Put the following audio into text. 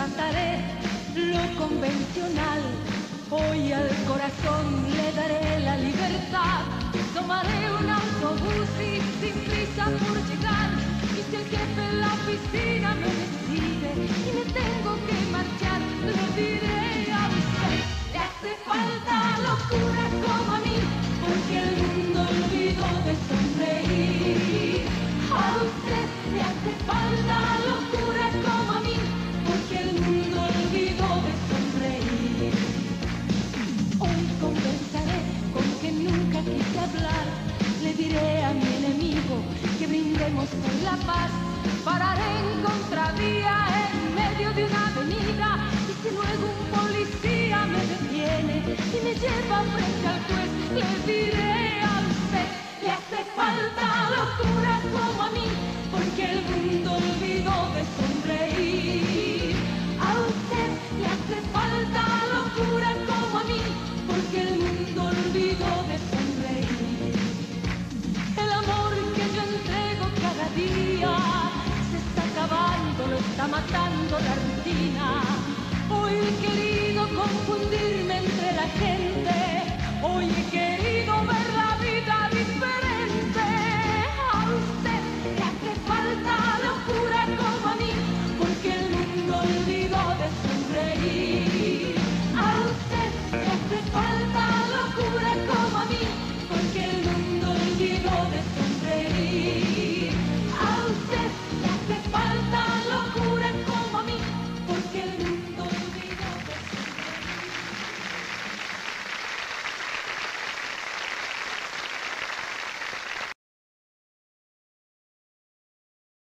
trataré lo convencional. Hoy al corazón le daré la libertad. Tomaré un autobús y sin prisa por llegar. Y si el jefe en la oficina me decide y me tengo que marchar, le diré a usted: le hace falta locura como a mí, porque el mundo olvidó de sonreír. A usted le hace falta locura como a mí, porque el mundo olvidó de sonreír. Hoy conversaré con quien nunca quise hablar. Le diré a mi enemigo que brindemos por la paz. Pararé en contravía en medio de una avenida, y si luego un policía me detiene y me lleva frente al juez, le diré a usted: le hace falta locura como a mí, porque el mundo olvidó de sonreír. A usted le hace falta locura como a mí, porque el mundo olvidó de sonreír. El amor que yo entrego cada día se está acabando, lo está matando la rutina. Hoy he querido confundirme entre la gente, hoy he querido ver